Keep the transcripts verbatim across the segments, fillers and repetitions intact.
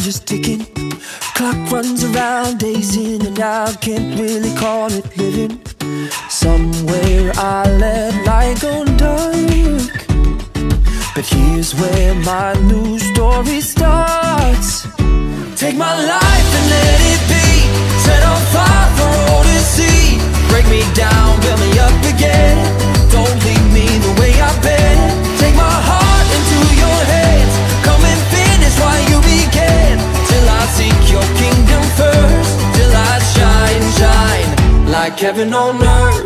just ticking. Clock runs around, days in and out, can't really call it living. Somewhere I let light go dark, but here's where my new story starts. Take my life and let it be, set on fire for all to see. Break me down, build me up again. Don't leave me the way I've been. Take my heart into your hands, come and finish what you began. Till I seek your kingdom first, till I shine, shine like heaven on earth,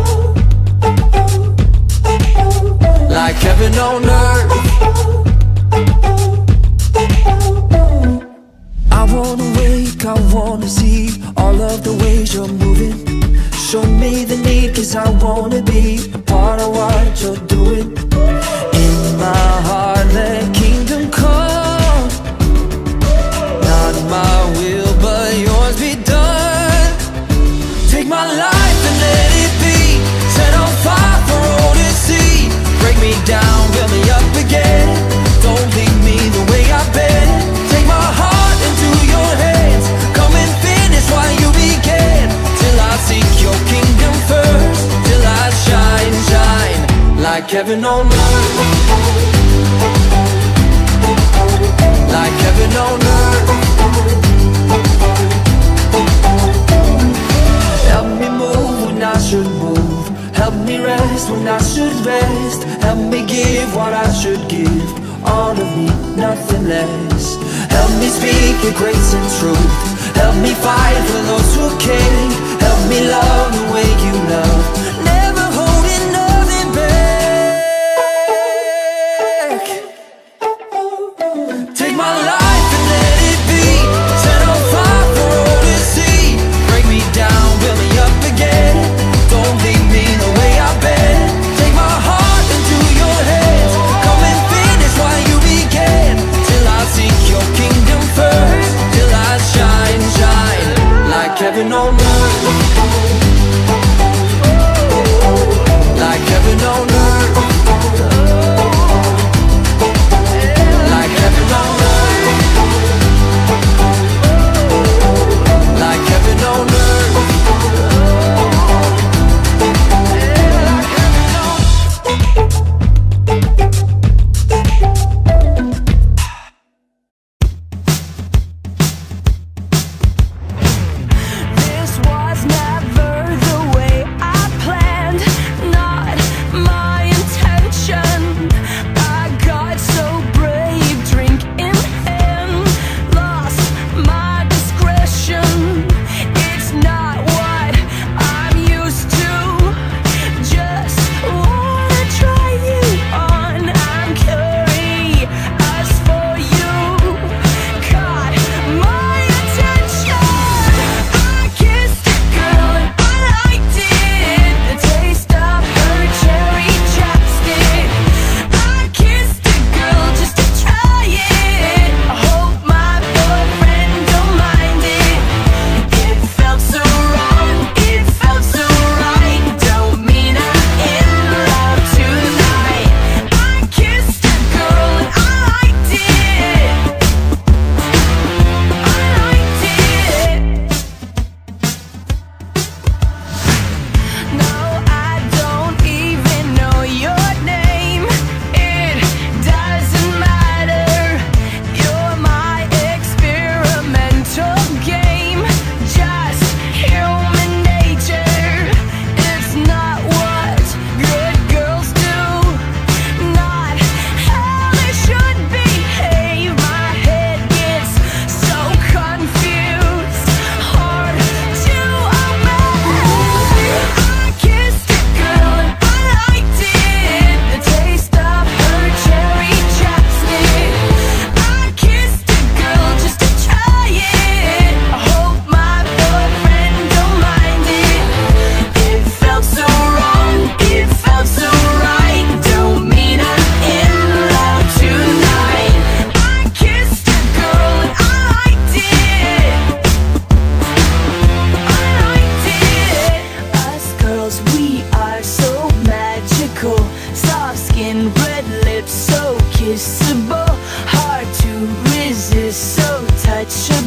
like heaven on earth. I wanna wake, I wanna see all of the ways you're moving. Show me the need, cause I wanna be a part of what you're doing. In my heart, let kingdom come. Not my will, but yours be done. Take my life and let it be, set on fire for all to see. Break me down, build me up again. Don't leave me the way I've been. Take my heart into your hands, come and finish what you began. Till I seek your kingdom first, till I shine, shine like heaven on earth, like heaven on earth. Help me move when I should move, help me rest when I should rest. Help me give what I should give, all of me, nothing less. Help me speak your grace and truth, help me fight for those who care. Help me love the way you love, never holding nothing back. Take my life and let it be, set on fire for all to see. Break me down, build me up again. Don't leave me the way I've been. Take my heart into your hands, come and finish what you began. Till I seek your kingdom first, till I shine, shine like heaven on earth, like heaven on earth, like heaven on earth, like heaven on earth. This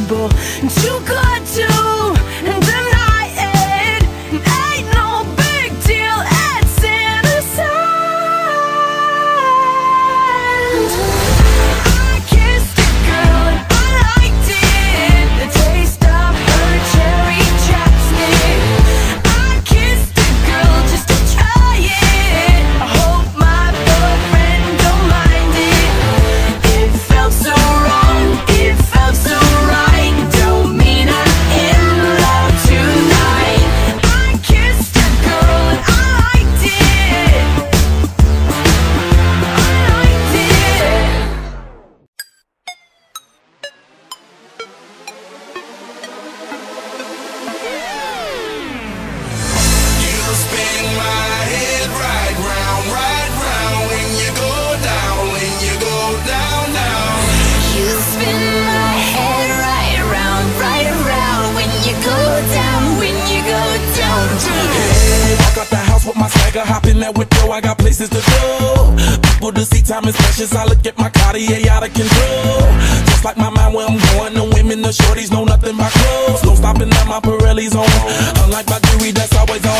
impossible too good to deny it. Ain't no big deal, it's innocent. I kissed a girl and I liked it, the taste of her cherry chapstick. I kissed a girl just to try it, I hope my boyfriend don't mind it. It felt so wrong, it felt so right, don't mean I'm in love tonight. I kissed a girl and I liked it, I liked it. You spin my head right round, right round when you go down, when you go down, down. You spin my head right around, right around when you go down, when you go down. Hey, walk out the house with my swagger, hop in that window, I got places to go. People to see, time is precious, I look at my Cartier out of control. Just like my mind where I'm going, the women, the shorties know nothing but clothes. No stopping at my Pirelli's on, unlike my jewelry that's always on.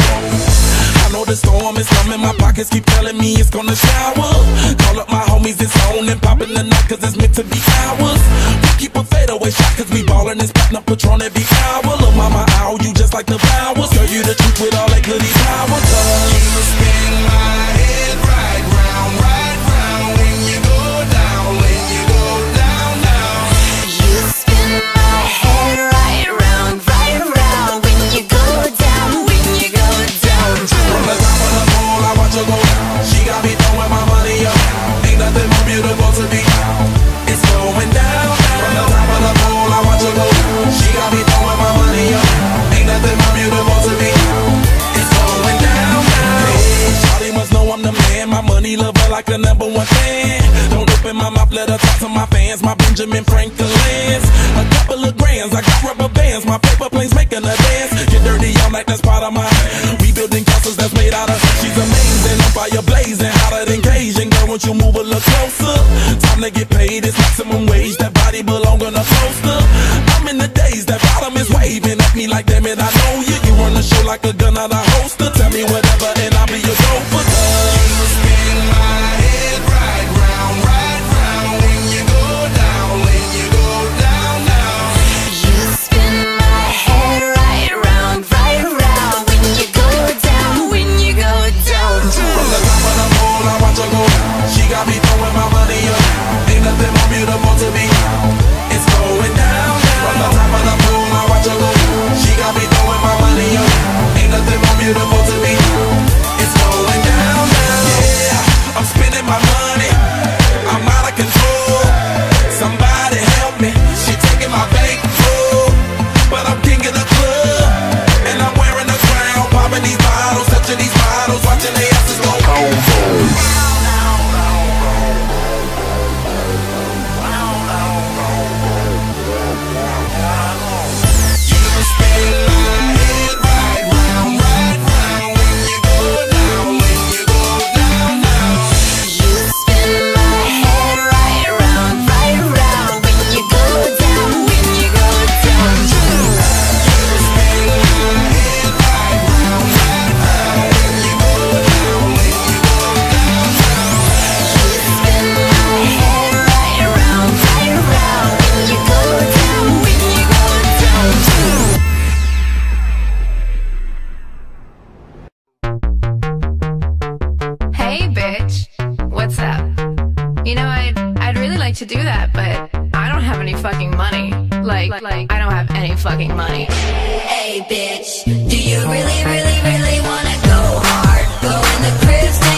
I know the storm is coming, my pockets keep telling me it's gonna shower. Call up my homies, it's on and popping the night cause it's meant to be ours. We keep a fadeaway shot cause we ballin' and spittin' up Patron every hour. Look mama, ow, you just like the flowers. Girl, you the truth with all that goody power. You spin my head right round, right round when you go down, when you go down, down. You spin my head right around, right around when you go down, when you go down. From the top of the pole, I watch her go down. She got me throwing my money up. Ain't nothing more beautiful to me. It's going down, down. From the top of the pole, I watch her go down. She got me throwing my money up. Ain't nothing more beautiful to me. It's going down, down. Hey, shawty must know I'm the man. My money lover like a number one fan. Don't open my mouth, let her talk to my fans. My Benjamin Franklin's. A couple of grands, I got rubber bands. My paper planes making a dance. Get dirty all night, that's part of my. We building castles that's made out of. She's amazing, I'm fire blazing, hotter than Cajun. Girl, won't you move a little closer? Time to get paid, it's maximum wage. That body belong on a poster. I'm in the days, that bottom is waving at me like, damn it, I know you. You run the show like a gun out of holster. Tell me whatever and I'll be your gopher. You spin my head right round, right round when you go down, when you go down, down. You spin my head right around, right around when you go down, when you go down. From the top of the pole, I watch her go down. She got me throwing my money up. Ain't nothing more beautiful to me. It's going down, down. From the top of the pole, I watch her go down. She got me throwing my money up. Ain't nothing more beautiful to me. It's going down, down. Yeah, I'm spending my money. I'm out of control. Somebody help me. She taking my bankroll, but I'm king of the club, and I'm wearing a crown, popping these bottles, touching these bottles, watching the asses go boom. You spin my head right round, right round when you go down, when you go down, down. You spin my head right around, right around when you go down, when you go down. You spin my head right round, right round when you go down, when you go down, down. You spin my head right around, right around when you go down, when you go down. Hey, bitch. What's up? You know, I'd, I'd really like to do that, but I don't have any fucking money. Like, like, I don't have any fucking money. Hey bitch, do you really, really, really wanna go hard? Go in the crib, stay